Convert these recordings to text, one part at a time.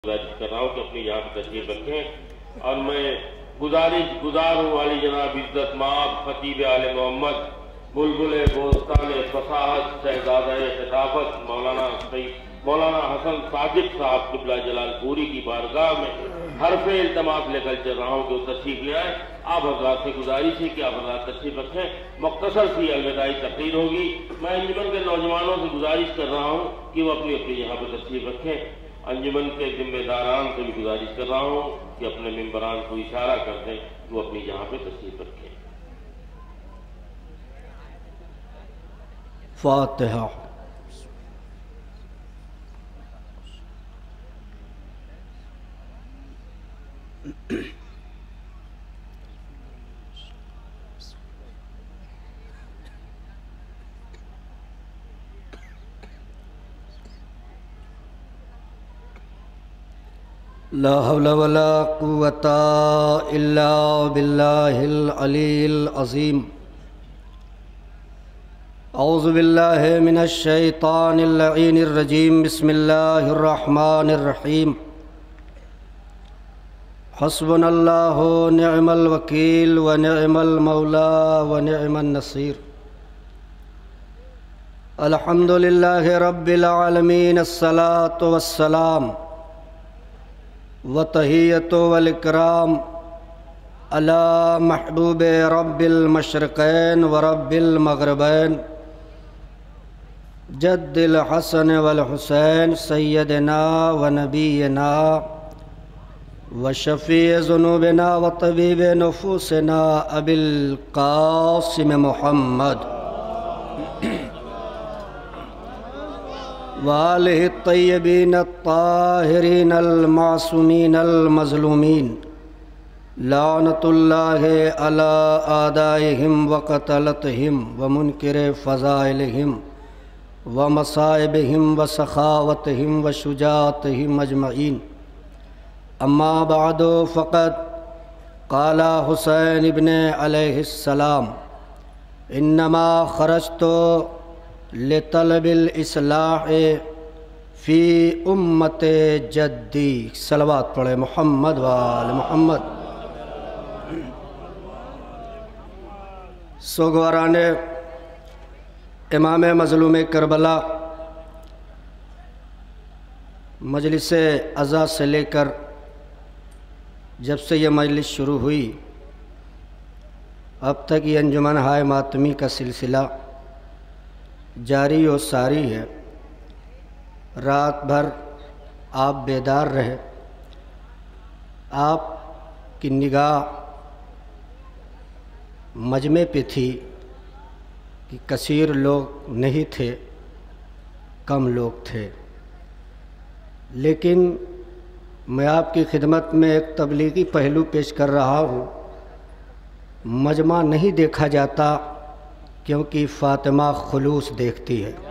گزارش کر رہا ہوں کہ اپنی یہاں پہ تشریف رکھیں اور میں گزار ہوں والی جناب عزت مآب خطیب آل محمد بلبل بوستان فصاحت شہزادہ خطافت مولانا حسن صادق صاحب قبلہ جلال پوری کی بارگاہ میں حرف التماس لے کر چل رہا ہوں کہ وہ تشریف لے آئے۔ آپ حضرات سے گزارش ہے کہ آپ حضرات تشریف رکھیں، مختصر سی الوداعی تقریر ہوگی۔ میں انجمن کے نوجوانوں سے گزارش کر رہا ہوں کہ وہ اپنی یہاں پہ تشریف رکھیں۔ انجمن کے ذمہ داران سے بھی گزارش کر رہا ہوں کہ اپنے ممبران کو اشارہ کر دیں کہ وہ اپنی یہاں پہ تشریف رکھیں۔ فاتحہ۔ لا حول ولا قوة إلا بالله العلي العظيم۔ اعوذ باللہ من الشیطان اللعین الرجیم، بسم اللہ الرحمن الرحیم۔ حسبنا اللہ نعم الوکیل ونعم المولا ونعم النصیر۔ الحمد للہ رب العالمین، الصلاة والسلام وتحیۃ والاکرام علی محبوب رب المشرقین ورب المغربین، جد الحسن والحسین، سیدنا ونبینا وشفیع ذنوبنا وطبیب نفوسنا ابی القاسم محمد وآلہ الطیبین الطاہرین المعصومین المظلومین، لعنت اللہ علی اعدائہم وقتلتہم ومنکر فضائلہم ومصائبہم وسخاوتہم وشجاعتہم اجمعین۔ اما بعد فقد قال حسین ابن علیہ السلام، انما خرجت لطلب الاصلاح فی امت جدی۔ صلوات پڑھے محمد وآل محمد۔ سوگواران امام مظلوم کربلا، مجلس عزا سے لے کر جب سے یہ مجلس شروع ہوئی اب تک یہ انجمن ہائے ماتمی کا سلسلہ جاری و ساری ہے۔ رات بھر آپ بیدار رہے، آپ کی نگاہ مجمع پہ تھی کہ کثیر لوگ نہیں تھے، کم لوگ تھے، لیکن میں آپ کی خدمت میں ایک تبلیغی پہلو پیش کر رہا ہوں۔ مجمع نہیں دیکھا جاتا کیونکہ فاطمہ خلوص دیکھتی ہے۔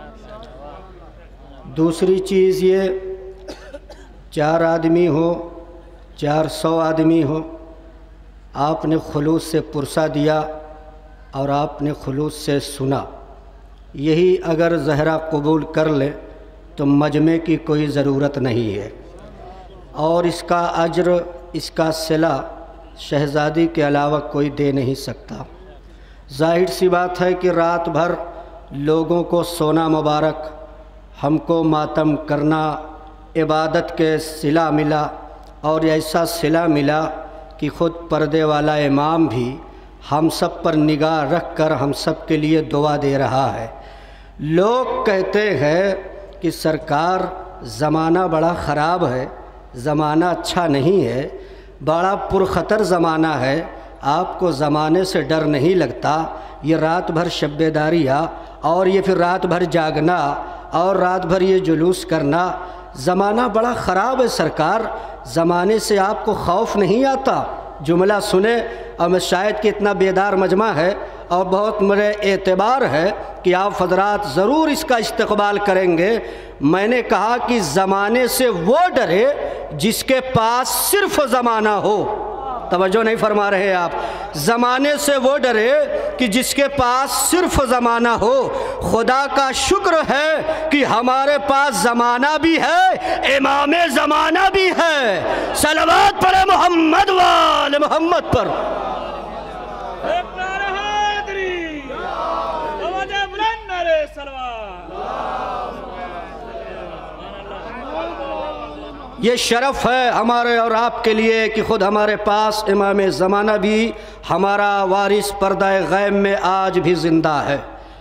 دوسری چیز یہ، 4 آدمی ہو 400 آدمی ہو، آپ نے خلوص سے پرسہ دیا اور آپ نے خلوص سے سنا۔ یہی اگر زہرا قبول کر لے تو مجمع کی کوئی ضرورت نہیں ہے، اور اس کا اجر، اس کا صلہ شہزادی کے علاوہ کوئی دے نہیں سکتا۔ ظاہر سی بات ہے کہ رات بھر لوگوں کو سونا مبارک، ہم کو ماتم کرنا، عبادت کے صلہ ملا، اور ایسا صلہ ملا کہ خود پردے والا امام بھی ہم سب پر نگاہ رکھ کر ہم سب کے لیے دعا دے رہا ہے۔ لوگ کہتے ہیں کہ سرکار زمانہ بڑا خراب ہے، زمانہ اچھا نہیں ہے، بڑا پرخطر زمانہ ہے، آپ کو زمانے سے ڈر نہیں لگتا؟ یہ رات بھر شب بیداریہ اور یہ پھر رات بھر جاگنا اور رات بھر یہ جلوس کرنا، زمانہ بڑا خراب ہے سرکار، زمانے سے آپ کو خوف نہیں آتا؟ جملہ سنے، اور شاید کہ اتنا بیدار مجمع ہے اور بہت مجھے اعتبار ہے کہ آپ حضرات ضرور اس کا استقبال کریں گے۔ میں نے کہا کہ زمانے سے وہ ڈرے جس کے پاس صرف زمانہ ہو، توجہ نہیں فرما رہے آپ۔ زمانے سے وہ ڈرے کہ جس کے پاس صرف زمانہ ہو۔ خدا کا شکر ہے کہ ہمارے پاس زمانہ بھی ہے، امام زمانہ بھی ہے۔ صلوات پڑھے محمد وآل محمد پر۔ یہ شرف ہے ہمارے اور آپ کے لیے کہ خود ہمارے پاس امام زمانہ بھی ہمارا وارث پردہ غیب میں آج بھی زندہ ہے۔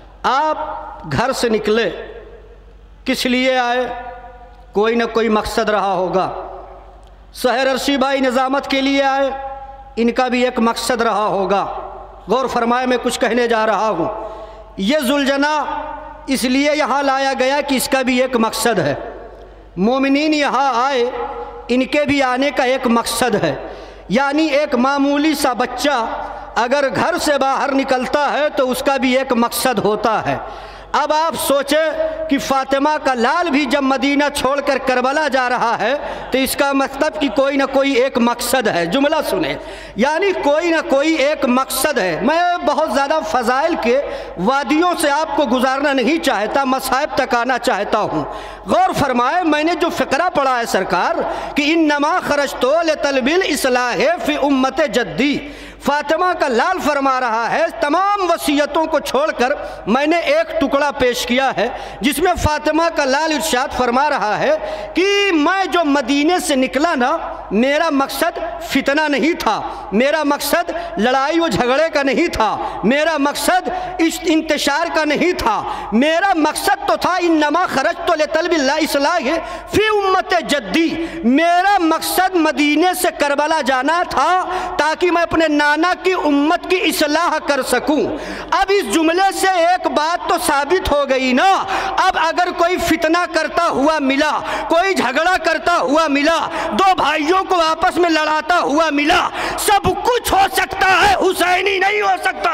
آپ گھر سے نکلے، کس لیے آئے؟ کوئی نہ کوئی مقصد رہا ہوگا۔ سحر عرشی بھائی نظامت کے لیے آئے، ان کا بھی ایک مقصد رہا ہوگا۔ غور فرمائے، میں کچھ کہنے جا رہا ہوں۔ یہ ذوالجناح اس لیے یہاں لایا گیا کہ اس کا بھی ایک مقصد ہے۔ مومنین یہاں آئے، ان کے بھی آنے کا ایک مقصد ہے۔ یعنی ایک معمولی سا بچہ اگر گھر سے باہر نکلتا ہے تو اس کا بھی ایک مقصد ہوتا ہے۔ اب آپ سوچیں کہ فاطمہ کا لال بھی جب مدینہ چھوڑ کر کربلا جا رہا ہے تو اس کا مطلب کہ کوئی نہ کوئی ایک مقصد ہے۔ جملہ سنیں، یعنی کوئی نہ کوئی ایک مقصد ہے۔ میں بہت زیادہ فضائل کے وادیوں سے آپ کو گزارنا نہیں چاہتا، مصائب تک آنا چاہتا ہوں۔ غور فرمائے، میں نے جو فقرہ پڑھا ہے سرکار کہ انما خرجت لطلب الاصلاح فی امت جدی، فاطمہ کا لال فرما رہا ہے تمام وصیتوں کو چھوڑ کر میں نے ایک ٹکڑا پیش کیا ہے جس میں فاطمہ کا لال ارشاد فرما رہا ہے کہ میں جو مدینے سے نکلا نا، میرا مقصد فتنہ نہیں تھا، میرا مقصد لڑائی و جھگڑے کا نہیں تھا، میرا مقصد انتشار کا نہیں تھا، میرا مقصد تو تھا انما خرجت لطلب الاصلاح فی امت جدی، میرا مقصد مدینے سے کربلا جانا تھا تاکہ میں اپنے نانا کی امت کی اصلاح کر سکوں۔ اب اس جملے سے ایک بات تو ثابت ہو گئی نا، اب اگر کوئی فتنہ کرتا ہوا ملا، کوئی جھگڑا کرتا ہوا ملا، دو بھائیوں کو آپس میں لڑاتا ہوا ملا، سب کچھ ہو سکتا ہے، حسینی نہیں ہو سکتا۔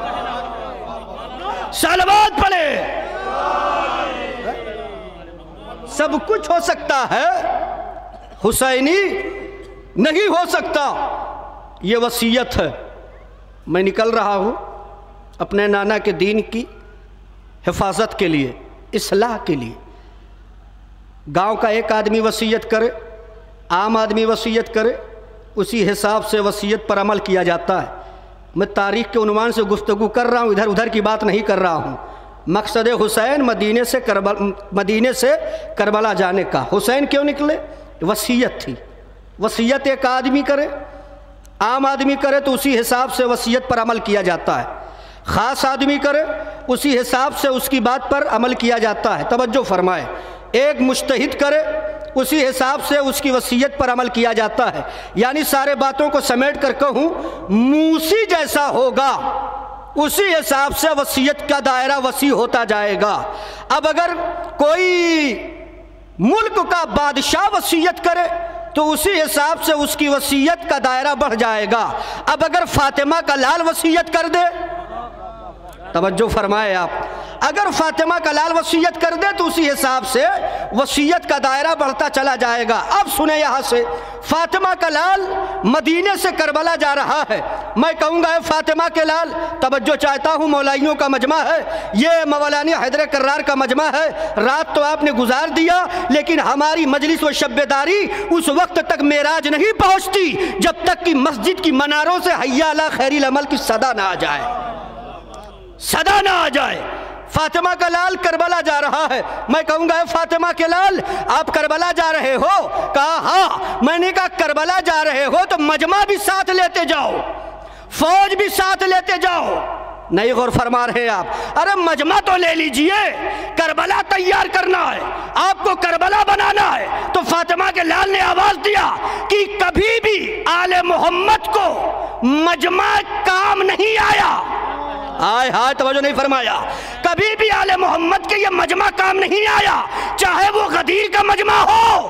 صلوات پڑھے۔ سب کچھ ہو سکتا ہے، حسینی نہیں ہو سکتا۔ یہ وصیت ہے۔ میں نکل رہا ہوں اپنے نانا کے دین کی حفاظت کے لیے، اصلاح کے لیے۔ گاؤں کا ایک آدمی وصیت کرے، عام آدمی وصیت کرے، اسی حساب سے وصیت پر عمل کیا جاتا ہے۔ میں تاریخ کے عنوان سے گفتگو کر رہا ہوں، ادھر ادھر کی بات نہیں کر رہا ہوں۔ مقصد حسین مدینے سے کربلا جانے کا۔ حسین کیوں نکلے؟ وصیت تھی۔ وصیت ایک آدمی کرے، عام آدمی کرے تو اسی حساب سے وصیت پر عمل کیا جاتا ہے، خاص آدمی کرے اسی حساب سے اس کی بات پر عمل کیا جاتا ہے۔ توجہ فرمائے، ایک مجتہد کرے اسی حساب سے اس کی وصیت پر عمل کیا جاتا ہے۔ یعنی سارے باتوں کو سمیٹ کر کہوں، موسی جیسا ہوگا اسی حساب سے وصیت کا دائرہ وسیع ہوتا جائے گا۔ اب اگر کوئی ملک کا بادشاہ وصیت کرے تو اسی حساب سے اس کی وصیت کا دائرہ بڑھ جائے گا۔ اب اگر فاطمہ کا لال وصیت کر دے، توجہ فرمائے آپ، اگر فاطمہ کا لال وصیت کر دے تو اسی حساب سے وصیت کا دائرہ بڑھتا چلا جائے گا۔ اب سنیں یہاں سے، فاطمہ کا لال مدینے سے کربلا جا رہا ہے۔ میں کہوں گا اے فاطمہ کے لال، توجہ چاہتا ہوں، مولائیوں کا مجمع ہے، یہ مولانا حیدر کرار کا مجمع ہے۔ رات تو آپ نے گزار دیا، لیکن ہماری مجلس و شب داری اس وقت تک معراج نہیں پہنچتی جب تک کہ مسجد کی مناروں سے حی علی خیر العمل کی صدا نہ آ جائے، صدا نہ آ جائے۔ فاطمہ کا لال کربلا جا رہا ہے۔ میں کہوں گا اے فاطمہ کے لال، آپ کربلا جا رہے ہو؟ کہا ہاں۔ میں نے کہا کربلا جا رہے ہو تو مجمع بھی ساتھ لیتے جاؤ، فوج بھی ساتھ لیتے جاؤ۔ نہیں غور فرما رہے آپ؟ ارے مجمع تو لے لیجئے، کربلا تیار کرنا ہے، آپ کو کربلا بنانا ہے۔ تو فاطمہ کے لال نے آواز دیا کہ کبھی بھی آل محمد کو مجمع کام نہیں آیا۔ آئے ہائے، توجہ نہیں فرمایا۔ کبھی بھی آل محمد کے یہ مجمع کام نہیں آیا، چاہے وہ غدیر کا مجمع ہو،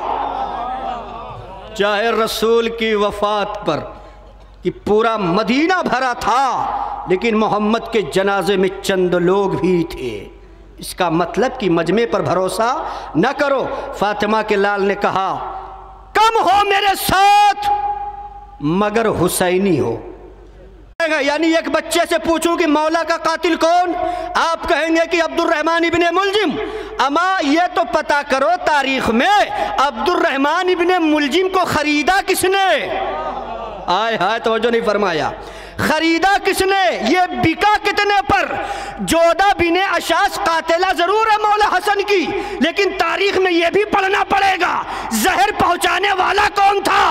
چاہے رسول کی وفات پر کہ پورا مدینہ بھرا تھا لیکن محمد کے جنازے میں چند لوگ بھی تھے۔ اس کا مطلب کہ مجمع پر بھروسہ نہ کرو۔ فاطمہ کے لال نے کہا کم ہو میرے ساتھ، مگر حسینی ہو۔ یعنی ایک بچے سے پوچھوں کہ مولا کا قاتل کون، آپ کہیں گے کہ عبد الرحمن ابن ملجم۔ اما یہ تو پتا کرو تاریخ میں عبد الرحمن ابن ملجم کو خریدا کس نے؟ آئے ہائے توجہ نہیں فرمایا، خریدا کس نے؟ یہ بکا کتنے پر؟ جودہ بن اشاس قاتلہ ضرور ہے مولا حسن کی، لیکن تاریخ میں یہ بھی پڑھنا پڑے گا زہر پہنچانے والا کون تھا۔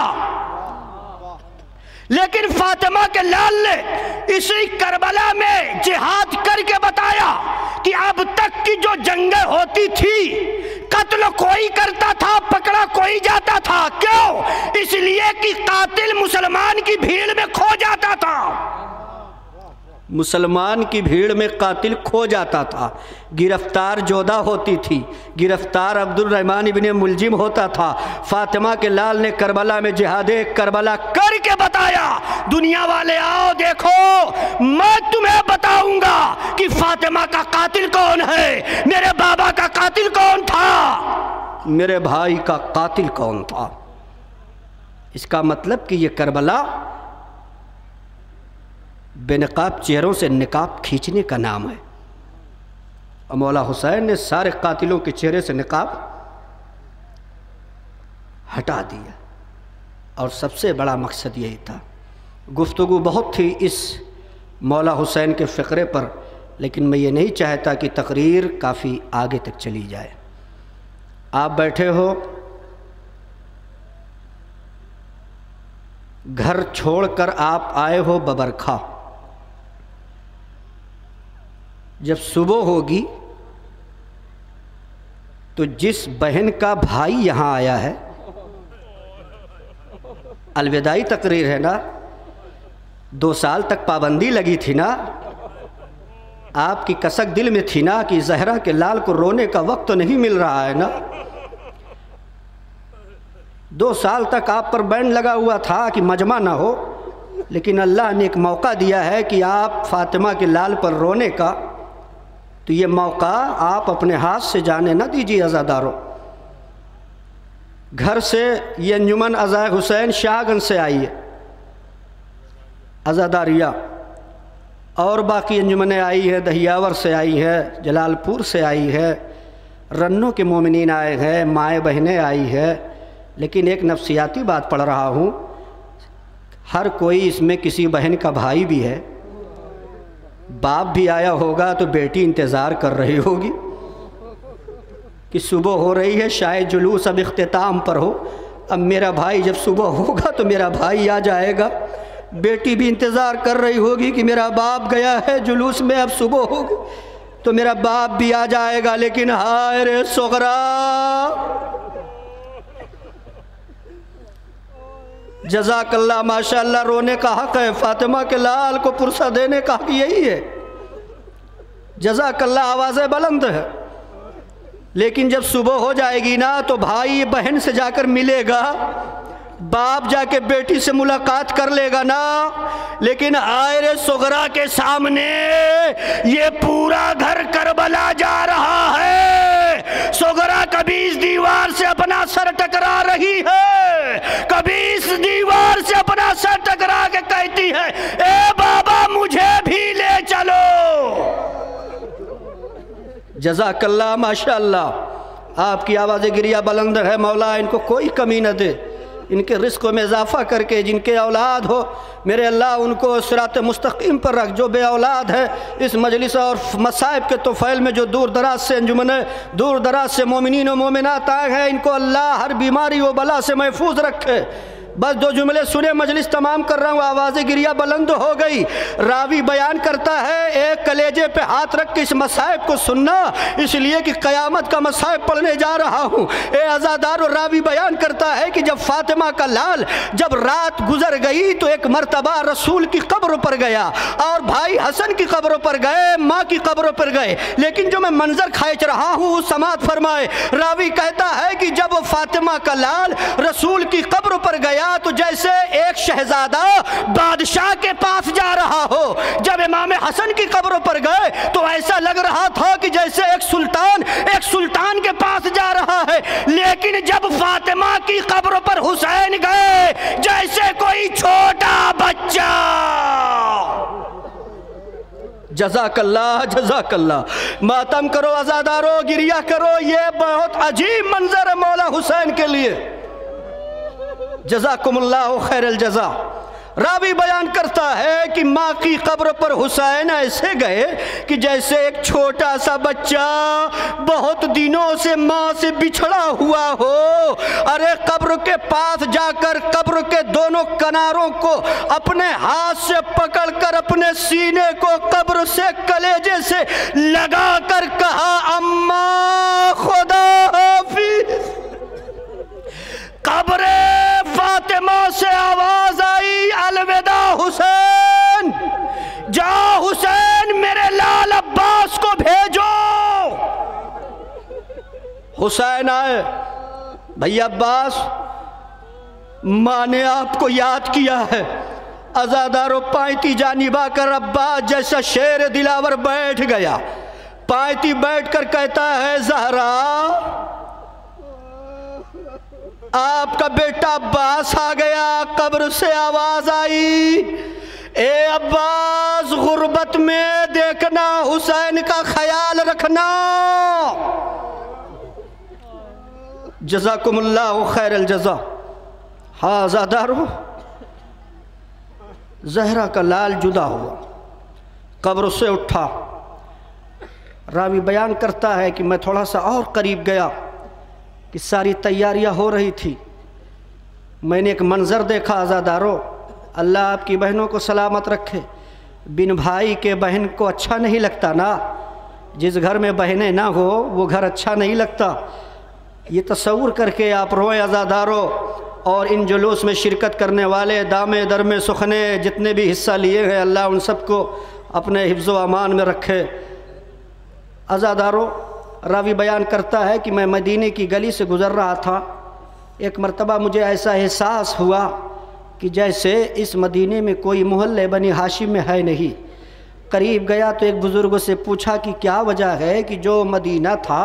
لیکن فاطمہ کے لال نے اسی کربلا میں جہاد کر کے بتایا کہ اب تک کی جو جنگیں ہوتی تھی قتل کوئی کرتا تھا، پکڑا کوئی جاتا تھا، کیوں؟ اس لیے کہ قاتل مسلمان کی بھیڑ میں کھو جاتا تھا، مسلمان کی بھیڑ میں قاتل کھو جاتا تھا، گرفتار جودہ ہوتی تھی، گرفتار عبد الرحمن ابن ملجم ہوتا تھا۔ فاطمہ کے لال نے کربلا میں جہاد کربلا کر کے بتایا، دنیا والے آؤ دیکھو میں تمہیں بتاؤں گا کہ فاطمہ کا قاتل کون ہے، میرے بابا کا قاتل کون تھا، میرے بھائی کا قاتل کون تھا۔ اس کا مطلب کہ یہ کربلا بے نقاب چہروں سے نقاب کھینچنے کا نام ہے، اور مولا حسین نے سارے قاتلوں کے چہرے سے نقاب ہٹا دیا، اور سب سے بڑا مقصد یہی تھا۔ گفتگو بہت تھی اس مولا حسین کے فقرے پر، لیکن میں یہ نہیں چاہتا کہ تقریر کافی آگے تک چلی جائے۔ آپ بیٹھے ہو، گھر چھوڑ کر آپ آئے ہو ببرکھا، جب صبح ہوگی تو جس بہن کا بھائی یہاں آیا ہے، الوداعی تقریر ہے نا، 2 سال تک پابندی لگی تھی نا، آپ کی کسک دل میں تھی نا کہ زہرا کے لال کو رونے کا وقت تو نہیں مل رہا ہے نا، 2 سال تک آپ پر بین لگا ہوا تھا کہ مجمع نہ ہو، لیکن اللہ نے ایک موقع دیا ہے کہ آپ فاطمہ کے لال پر رونے کا، تو یہ موقع آپ اپنے ہاتھ سے جانے نہ دیجیے عزاداروں۔ گھر سے یہ انجمن عزائے حسین شاہگنج سے آئی ہے عزاداریہ، اور باقی انجمنیں آئی ہے، دہیاور سے آئی ہے، جلال پور سے آئی ہے، رنوں کے مومنین آئے ہیں، مائیں بہنیں آئی ہے، لیکن ایک نفسیاتی بات پڑھ رہا ہوں، ہر کوئی اس میں کسی بہن کا بھائی بھی ہے، باپ بھی آیا ہوگا تو بیٹی انتظار کر رہی ہوگی کہ صبح ہو رہی ہے، شاید جلوس اب اختتام پر ہو، اب میرا بھائی جب صبح ہوگا تو میرا بھائی آ جائے گا، بیٹی بھی انتظار کر رہی ہوگی کہ میرا باپ گیا ہے جلوس میں، اب صبح ہوگی تو میرا باپ بھی آ جائے گا، لیکن ہائے رے صغرا، جزاک اللہ ماشاءاللہ، رونے کا حق ہے، فاطمہ کے لال کو پرسہ دینے کا حق یہی ہے، جزاک اللہ، آوازیں بلند ہے، لیکن جب صبح ہو جائے گی نا تو بھائی بہن سے جا کر ملے گا، باپ جا کے بیٹی سے ملاقات کر لے گا نا، لیکن آئر صغرا کے سامنے یہ پورا گھر کربلا جا رہا ہے، صغرا کبھی اس دیوار سے اپنا سر ٹکرا رہی ہے، کبھی اس دیوار سے اپنا سر ٹکرا کے کہتی ہے اے بابا مجھے بھی لے چلو۔ جزاک اللہ ماشاءاللہ، آپ کی آواز گریہ بلند ہے، مولا ان کو کوئی کمی نہ دے، ان کے رزق میں اضافہ کر کے، جن کے اولاد ہو میرے اللہ ان کو صراط مستقیم پر رکھ، جو بے اولاد ہے اس مجلس اور مصائب کے طفیل میں جو دور دراز سے انجمنیں، دور دراز سے مومنین و مومنات آئے ہیں، ان کو اللہ ہر بیماری و بلا سے محفوظ رکھے۔ بس 2 جملے سنے، مجلس تمام کر رہا ہوں، آواز گریہ بلند ہو گئی۔ راوی بیان کرتا ہے ایک کلیجے پہ ہاتھ رکھ کے اس مصائب کو سننا، اس لیے کہ قیامت کا مصائب پڑھنے جا رہا ہوں۔ اے عزادار، راوی بیان کرتا ہے کہ جب فاطمہ کا لال جب رات گزر گئی تو ایک مرتبہ رسول کی قبر پر گیا اور بھائی حسن کی قبر پر گئے، ماں کی قبر پر گئے، لیکن جو میں منظر کھینچ رہا ہوں سماعت فرمائے، راوی کہتا ہے کہ جب فاطمہ کا لال رسول کی قبر پر گیا تو جیسے ایک شہزادہ بادشاہ کے پاس جا رہا ہو، جب امام حسن کی قبر پر گئے تو ایسا لگ رہا تھا کہ جیسے ایک سلطان کے پاس جا رہا ہے، لیکن جب فاطمہ کی قبر پر حسین گئے، जैसे कोई छोटा बच्चा। जज़ाकल्लाह जज़ाकल्लाह। मातम करो आज़ादारो, गिरिया करो। ये बहुत अजीब मंजर है मौला हुसैन के लिए। जज़ाकुमुल्लाह खैरल जज़ा। रावी बयान करता है कि माँ की कब्र पर हुसैन ऐसे गए कि जैसे एक छोटा सा बच्चा बहुत दिनों से माँ से बिछड़ा हुआ हो। अरे कब्र के पास जाकर कब्र के दोनों किनारों को अपने हाथ से पकड़कर अपने सीने को कब्र से कलेजे से लगाकर कहा, अम्मा खुदा हाफिज। कब्रे फातिमा से आवाज आई, अलविदा हुसैन। जाओ हुसैन, मेरे लाल अब्बास को भेजो। हुसैन आए, भैया अब्बास, माँ ने आपको याद किया है। अज़ादारो पायती जानिबा कर अब्बास जैसा शेर दिलावर बैठ गया। पायती बैठकर कहता है, ज़हरा आपका बेटा अब्बास आ गया। कब्र से आवाज आई, ए अब्बास गुर्बत में देखना, हुसैन का ख्याल रखना। जज़ाकुमुल्लाह खैरल जज़ा। हाँ ज़ादारो, ज़हरा का लाल जुदा हुआ, कब्र से उठा। रावी बयान करता है कि मैं थोड़ा सा और करीब गया कि सारी तैयारियां हो रही थी। मैंने एक मंज़र देखा आज़ादारो, अल्लाह आपकी बहनों को सलामत रखे। बिन भाई के बहन को अच्छा नहीं लगता ना। जिस घर में बहनें ना हो वो घर अच्छा नहीं लगता। ये तस्वुर करके आप रोए आज़ादारो। और इन जुलूस में शिरकत करने वाले दामे दरमे सुखने जितने भी हिस्सा लिए हैं, अल्लाह उन सबको अपने हिफ्ज़ व अमान में रखे। आज़ादारो, रावी बयान करता है कि मैं मदीने की गली से गुज़र रहा था। एक मर्तबा मुझे ऐसा एहसास हुआ कि जैसे इस मदीने में कोई मोहल्ले बनी हाशिम में है नहीं। करीब गया तो एक बुज़ुर्ग से पूछा कि क्या वजह है कि जो मदीना था,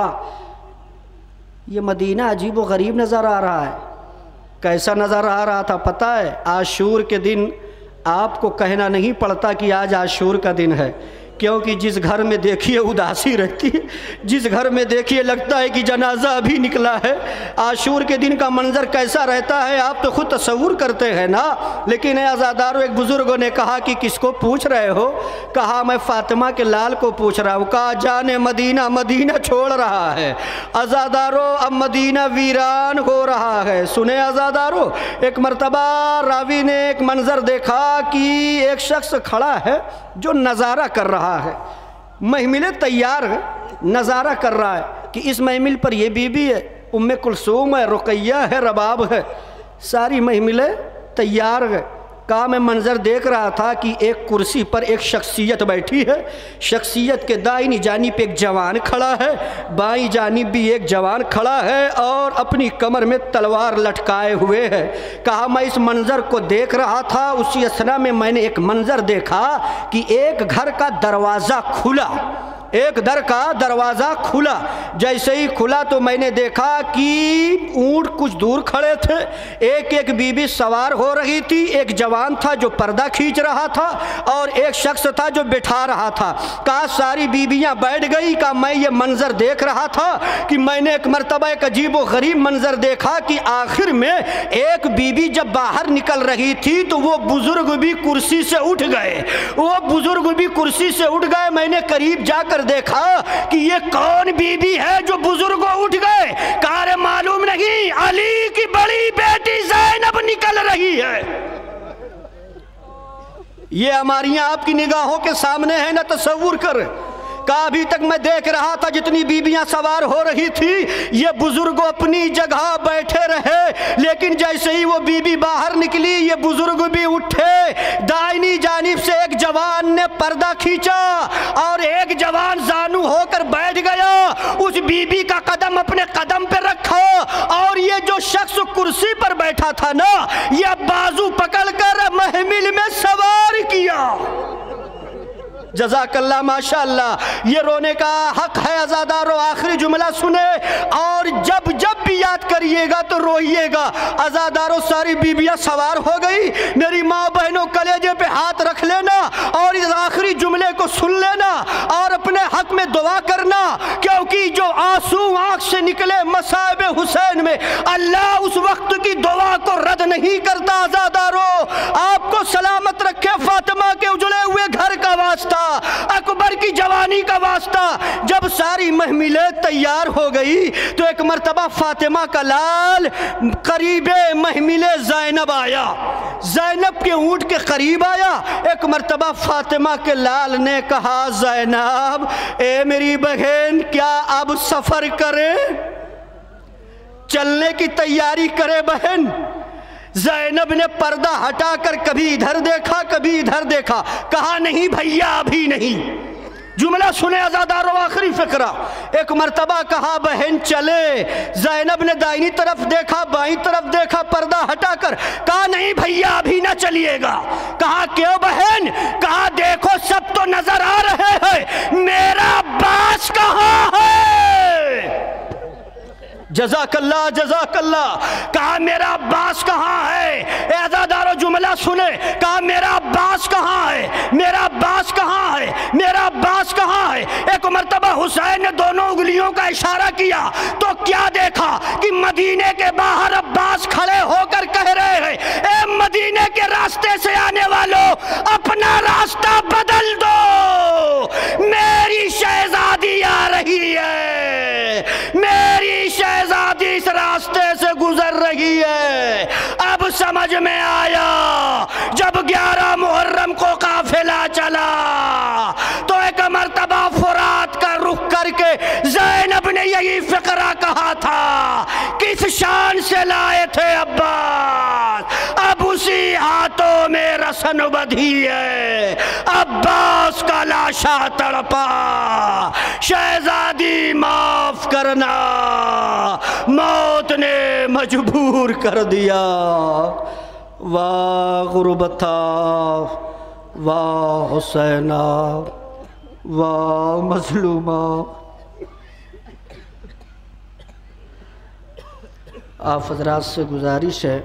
ये मदीना अजीब व गरीब नज़र आ रहा है। कैसा नज़र आ रहा था पता है? आशूर के दिन आपको कहना नहीं पड़ता कि आज आशूर का दिन है, क्योंकि जिस घर में देखिए उदासी रहती है, जिस घर में देखिए लगता है कि जनाजा अभी निकला है। आशूर के दिन का मंजर कैसा रहता है आप तो खुद तस्वुर करते हैं ना। लेकिन आज़ादारो, एक बुज़ुर्गों ने कहा कि किसको पूछ रहे हो? कहा मैं फातिमा के लाल को पूछ रहा हूँ। कहा जाने मदीना, मदीना छोड़ रहा है आज़ादारो, अब मदीना वीरान हो रहा है। सुने आज़ादारो, एक मरतबा रावी ने एक मंजर देखा कि एक शख्स खड़ा है जो नज़ारा कर रहा है। महमिल तैयार है, नज़ारा कर रहा है कि इस महमिल पर ये बीबी है, उम्मे कुलसूम है, रुकैया है, रबाब है, सारी महमिलें तैयार है। कहा मैं मंजर देख रहा था कि एक कुर्सी पर एक शख्सियत बैठी है। शख्सियत के दाहिनी जानिब एक जवान खड़ा है, बाईं जानिब भी एक जवान खड़ा है और अपनी कमर में तलवार लटकाए हुए है। कहा मैं इस मंजर को देख रहा था, उसी असना में मैंने एक मंजर देखा कि एक घर का दरवाज़ा खुला, एक दर का दरवाज़ा खुला। जैसे ही खुला तो मैंने देखा कि ऊंट कुछ दूर खड़े थे, एक एक बीबी सवार हो रही थी, एक जवान था जो पर्दा खींच रहा था और एक शख्स था जो बिठा रहा था। कहा सारी बीबियां बैठ गई। कहा मैं ये मंजर देख रहा था कि मैंने एक मरतबा एक अजीब व गरीब मंजर देखा कि आखिर में एक बीबी जब बाहर निकल रही थी तो वो बुजुर्ग भी कुर्सी से उठ गए, वो बुजुर्ग भी कुर्सी से उठ गए। मैंने करीब जाकर देखा कि ये कौन बीबी है जो बुजुर्ग उठ गए। कहा मालूम नहीं, अली की बड़ी बेटी ज़ैनब निकल रही है। ये हमारी आपकी निगाहों के सामने है ना, तसव्वुर कर। कहा अभी तक मैं देख रहा था जितनी बीबियां सवार हो रही थी ये बुजुर्ग अपनी जगह बैठे रहे, लेकिन जैसे ही वो बीबी बाहर निकली ये बुजुर्ग भी उठे। दाहिनी जानिब से एक जवान ने पर्दा खींचा और एक जवान जानू होकर बैठ गया, उस बीबी का कदम अपने कदम पे रखा और ये जो शख्स कुर्सी पर बैठा था ना, ये बाजू पकड़कर महमिल में सवार किया। جزاک اللہ ماشاءاللہ. یہ رونے کا حق ہے عزادارو. آخری جملہ سنے اور جب بھی یاد کریے گا تو روئیے گا. عزادارو ساری بیویاں سوار ہو گئی. میری ماں بہنوں کلیجے پہ ہاتھ رکھ لینا اور اس آخری جملے کو سن لینا اور اپنے حق میں دعا کرنا، کیونکہ جو آنسو آنکھ سے نکلے مصائب حسین میں اللہ اس وقت کی دعا کو رد نہیں کرتا. عزادارو آپ کو سلامت رکھے. فاطمہ کے اجڑے ہوئے گھر کا واسطہ، اکبر کی جوانی کا واسطہ. جب ساری محملیں تیار ہو گئی تو ایک مرتبہ فاطمہ کا لال قریب محمل زینب آیا، زینب کے اونٹ کے قریب آیا. ایک مرتبہ فاطمہ کے لال نے کہا زینب اے میری بہن کیا اب سفر کرے، چلنے کی تیاری کرے بہن. زینب نے پردہ ہٹا کر کبھی ادھر دیکھا کبھی ادھر دیکھا، کہا نہیں بھیا ابھی نہیں. جملہ سنے عزادارو آخری فقرہ. ایک مرتبہ کہا بہن چلے. زینب نے دائنی طرف دیکھا بائیں طرف دیکھا، پردہ ہٹا کر کہا نہیں بھیا ابھی نہ چلیے گا. کہا کیوں بہن؟ کہا دیکھو سب تو نظر آ رہے ہیں، میرا عباس کہاں ہے؟ جزاک اللہ جزاک اللہ. کہا میرا عباس کہاں ہے؟ اے عزادارو جملہ سنے. کہا میرا عباس کہاں ہے؟ میرا عباس کہاں ہے؟ میرا عباس کہاں ہے؟ ایک مرتبہ حسین نے دونوں انگلیوں کا اشارہ کیا تو کیا دیکھا کہ مدینے کے باہر عباس کھڑے ہو کر کہہ رہے ہیں اے مدینے کے راستے سے آنے والوں اپنا راستہ بدل دو، میری شہزادی آ رہی ہے، میری شہزادی اس راستے سے گزر رہی ہے. اب سمجھ میں آیا جب 11 محرم کو قافلہ چلا تو ایک مرتبہ فرات کا رخ کر کے زینب نے یہی فقرہ کہا تھا کس شان سے لائے تھے عباس، اب اسی ہاتھوں میں رسن بدھی ہے. عباس کا لاشا تڑپا، شہزادی معاف کرنا، موت نے مجبور کر دیا. واہ غربتا واہ حسینہ واہ مظلومہ. آپ حضرات سے گزارش ہے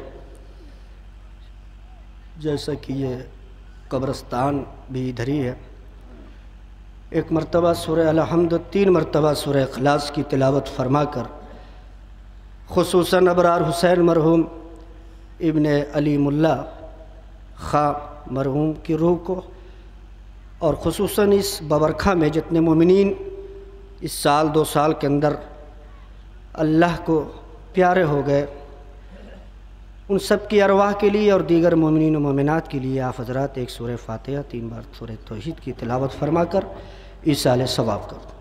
جیسا کہ یہ قبرستان بھی ادھر ہی ہے، ایک مرتبہ سورہ الحمد 3 مرتبہ سورہ اخلاص کی تلاوت فرما کر خصوصاً ابرار حسین مرحوم ابن علی ملا خاں مرحوم کی روح کو اور خصوصاً اس ببرکھا میں جتنے مومنین اس سال 2 سال کے اندر اللہ کو پیارے ہو گئے ان سب کی ارواح کے لیے اور دیگر مومنین و مومنات کے لیے آپ حضرات ایک سورہ فاتحہ 3 بار سورہ توحید کی تلاوت فرما کر ایصال ثواب کر دیں.